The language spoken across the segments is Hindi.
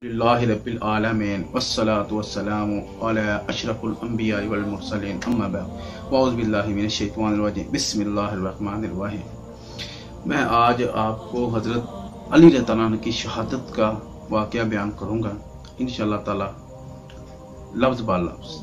लिल्लाहि रब्बिल आलमीन वस्सलातु वस्सलामु अला अशरफुल अंबिया वल मुरसलीन अम्मा बाद वअऊज़ु बिल्लाहि मिनश शैतानिर रजीम बिस्मिल्लाहिर रहमानिर रहीम। मैं आज आपको हज़रत अली रज़ियल्लाहु अन्हु की शहादत का वाक़या बयान करूँगा इंशाअल्लाह ताला लफ्ज़ ब लफ्ज़।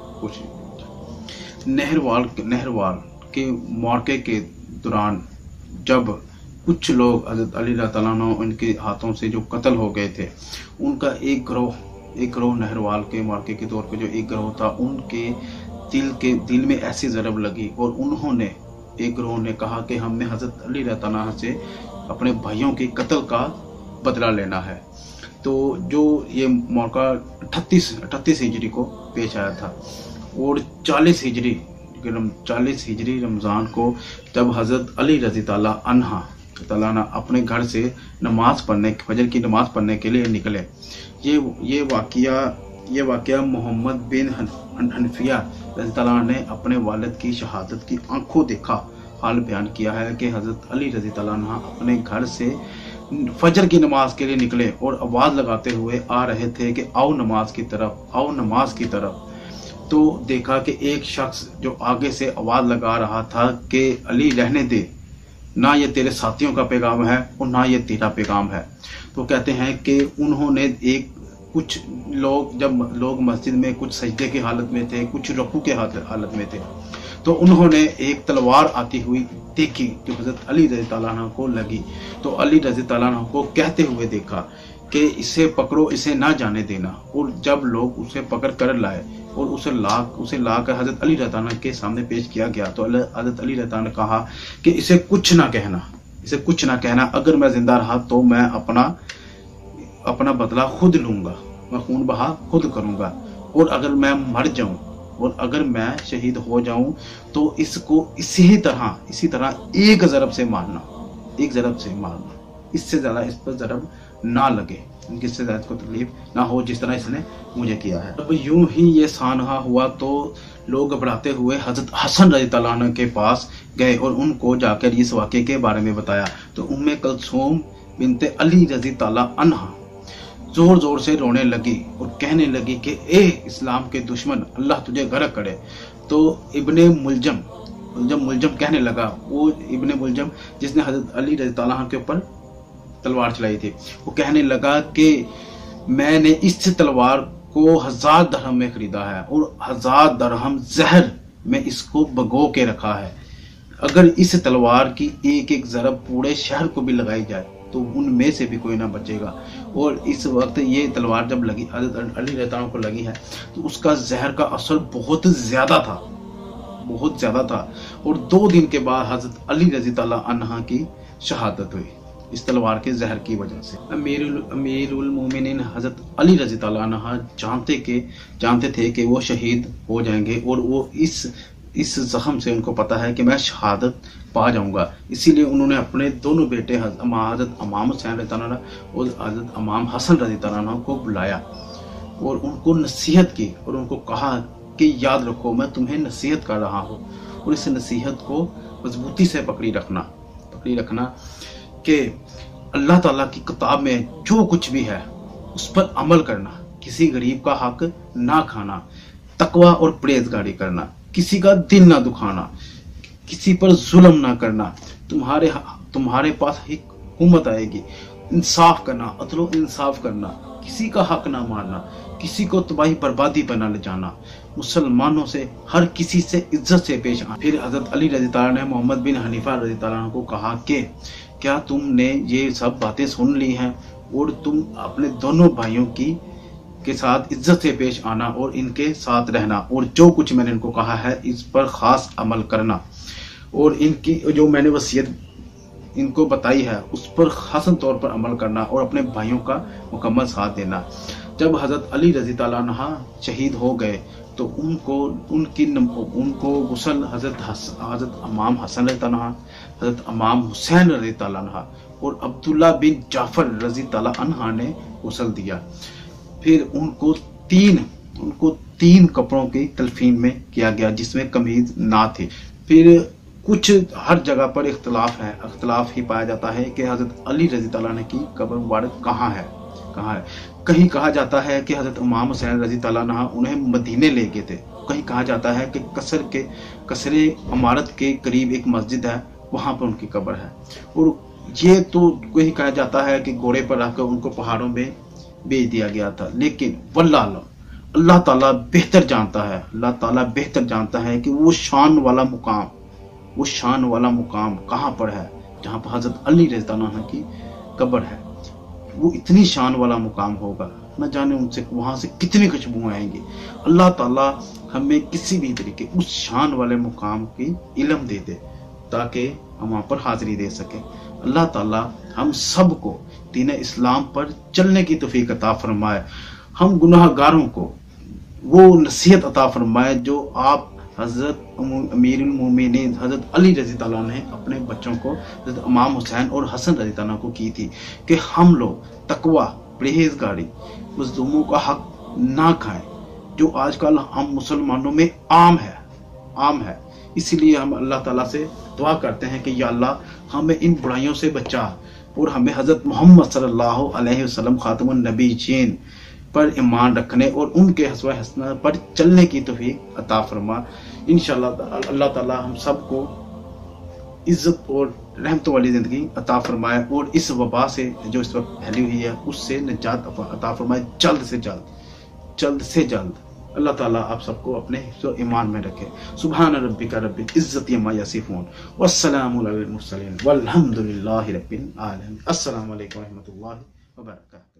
कुछ नहरवाल के मौके के दौरान जब कुछ लोग हज़रत अली रज़ियल्लाहु अन्हु उनके हाथों से जो कत्ल हो गए थे, उनका एक गिरोह नहरवाल के मौके के तौर पे जो एक गिरोह था, उनके दिल में ऐसी ज़रब लगी और एक गिरोह ने कहा कि हमने हज़रत अली रज़ियल्लाहु अन्हु से अपने भाइयों के कत्ल का बदला लेना है। तो जो ये मौका 38 हिजरी को पेश आया था और 40 हिजरी रमज़ान को जब हज़रत अली रज़ियल्लाहु अन्हु अपने घर से फजर की नमाज पढ़ने के लिए निकले। ये वाक़या मोहम्मद बिन हनफिया रज़ियल्लाहु अन्हु ने अपने वालिद की शहादत की आंखों देखा हाल बयान किया है कि हज़रत अली रज़ियल्लाहु अन्हु अपने घर से फजर की नमाज के लिए निकले और आवाज़ लगाते हुए आ रहे थे कि आओ नमाज की तरफ। तो देखा कि एक शख्स जो आगे से आवाज़ लगा रहा था कि अली रहने दे, ना ये तेरे साथियों का पैगाम है और ना ये तेरा पैगाम है। तो कहते हैं कि उन्होंने कुछ लोग मस्जिद में कुछ सजदे की हालत में थे, कुछ रुकू के हालत में थे, तो उन्होंने एक तलवार आती हुई देखी जो हज़रत अली रज़ियल्लाहु अन्हु को लगी। तो अली रज़ियल्लाहु अन्हु को कहते हुए देखा कि इसे पकड़ो, इसे ना जाने देना। और जब लोग उसे पकड़ कर लाए और उसे ला कर हज़रत अली रज़ियल्लाहु अन्हु के सामने पेश किया गया, तो हज़रत अली रज़ियल्लाहु अन्हु ने कहा कि इसे कुछ ना कहना, अगर मैं जिंदा रहा तो मैं अपना बदला खुद लूंगा, मैं खून बहा खुद करूंगा, और अगर मैं मर जाऊं और अगर मैं शहीद हो जाऊं तो इसको इसी तरह एक ज़रब से मारना, इससे ज़्यादा इस पर ज़रब ना लगे, इससे ज़्यादा को तकलीफ ना हो जिस तरह इसने मुझे किया है। अब यूं ही ये सानहा हुआ तो लोग घबराते हुए हज़रत हसन रज़ियल्लाहु अन्हु के पास गए और उनको जाकर इस वाक़े के बारे में बताया। तो उम्मे कुलसूम बिनते अली रज़ियल्लाहु अन्हा जोर जोर से रोने लगी और कहने लगी कि ए इस्लाम के दुश्मन, अल्लाह तुझे गर्क करे। तो इब्ने मुलजम कहने लगा, वो इब्ने मुलजम जिसने हज़रत अली रज़ियल्लाहु अन्हु के ऊपर तलवार चलाई थी, वो कहने लगा कि मैंने इस तलवार को 1000 दरहम में खरीदा है और 1000 दरहम जहर में इसको भगो के रखा है। अगर इस तलवार की एक ज़रब पूरे शहर को भी लगाई जाए तो उनमें से भी कोई ना बचेगा। और इस वक्त ये तलवार जब लगी हज़रत अली रज़ियल्लाहु अन्हु को लगी है तो उसका जहर का असर बहुत ज़्यादा था और 2 दिन के बाद हज़रत अली रज़ियल्लाहु अन्हु की शहादत हुई इस तलवार के जहर की वजह से। अमीरुल मोमिनीन हज़रत अली रज़ियल्लाहु अन्हु जानते थे कि वो शहीद हो जाएंगे और वो इस जख्म से उनको पता है कि मैं शहादत पा जाऊंगा, इसीलिए उन्होंने अपने दोनों बेटे हज़रत इमाम हुसैन रज़ियल्लाहु अन्हु और हज़रत इमाम हसन रज़ियल्लाहु अन्हु को बुलाया और उनको नसीहत की और उनको कहा कि याद रखो मैं तुम्हें नसीहत कर रहा हूँ और इस नसीहत को मजबूती से पकड़ी रखना कि अल्लाह ताला की किताब में जो कुछ भी है उस पर अमल करना, किसी गरीब का हक ना खाना, तकवा और परहेज़गारी करना, किसी का दिल ना दुखाना, किसी पर जुल्म ना करना, तुम्हारे पास हुकूमत आएगी, इंसाफ करना, अदलो इंसाफ करना, किसी का हक ना मारना, किसी को तबाही बर्बादी पर ना ले जाना, मुसलमानों से हर किसी से इज्जत से पेश आना। फिर हज़रत अली रज़ियल्लाहु अन्हु ने मोहम्मद बिन हनीफा रज़ियल्लाहु अन्हु को कहा कि क्या तुमने ये सब बातें सुन ली हैं और तुम अपने दोनों भाइयों के साथ इज्जत से पेश आना और इनके साथ रहना और जो कुछ मैंने इनको कहा है इस पर ख़ास अमल करना और इनकी जो मैंने वसीयत इनको बताई है उस पर खासन तौर पर अमल करना और अपने भाइयों का मुकम्मल साथ देना। जब हज़रत अली रज़ियल्लाहु अन्हु शहीद हो गए तो उनको गुस्ल हज़रत इमाम हसन रज़ियल्लाहु अन्हु, हज़रत इमाम हुसैन रज़ियल्लाहु अन्हु और अब्दुल्ला बिन जाफ़र रज़ियल्लाहु अन्हु ने गुस्ल दिया। फिर उनको तीन कपड़ों की तलफीन में किया गया जिसमें कमीज ना थे। फिर कुछ हर जगह पर इख्तलाफ ही पाया जाता है कि हज़रत अली रज़ियल्लाहु अन्हु की कब्र मुबारक कहाँ है। कहीं कहा जाता है कि हजरत इमाम हुसैन रजी तआला अन्हु उन्हें मदीने ले गए थे। कहीं कहा जाता है कि कसरे इमारत के करीब एक मस्जिद है, वहां पर उनकी कब्र है। और ये तो कहीं कहा जाता है कि घोड़े पर रखकर उनको पहाड़ों में भेज दिया गया था। लेकिन वल्लाह अल्लाह ताला बेहतर जानता है, अल्लाह ताला बेहतर जानता है कि वो शान वाला मुकाम कहाँ पर है जहाँ पर हजरत अली रज़ी अल्लाह अन्हु की कब्र है। वो इतनी शान वाला मुकाम होगा, न जाने उनसे वहां से कितनी खुशबू आएंगी। अल्लाह ताला हमें किसी भी तरीके उस शान वाले मुकाम की इल्म दे दे ताकि हम वहां पर हाजिरी दे सके। अल्लाह ताला हम सबको दीन इस्लाम पर चलने की तौफीक अता फरमाए। हम गुनाहगारों को वो नसीहत अता फरमाए जो आप हजरत अमीरुल मोमिनीन हजरत अली रज़ी अल्लाह अन्हु ने अपने बच्चों को हजरत इमाम हुसैन और हसन रज़ी अल्लाह अन्हु को की थी कि हम लोग तकवा, परहेजगारी, मज़लूमों का हक ना खाएं, जो आजकल हम मुसलमानों में आम है। इसीलिए हम अल्लाह ताला से दुआ करते हैं कि या अल्लाह हमें इन बुराइयों से बचा और हमें हजरत मोहम्मद सल्लल्लाहु अलैहि वसल्लम खातमुन नबीयीन पर ईमान रखने और उनके हस्वा हसना पर चलने की तौफीक अता फरमा। इंशाअल्लाह अल्लाह ताला हम सबको इज्जत और रहमतों वाली जिंदगी अता फरमाए और इस वबा से जो इस वक्त फैली हुई है उससे निजात अता फरमाए जल्द से जल्द। अल्लाह ताला आप सबको अपने हिफ्ज़ ईमान में रखे। सुभान रब्बिका रब्बिल इज्जति अम्मा यसिफून वस्सलामु अलल मुरसलीन वल्हम्दुलिल्लाहि रब्बिल आलमीन। अस्सलामु अलैकुम व रहमतुल्लाहि व बरकातहू।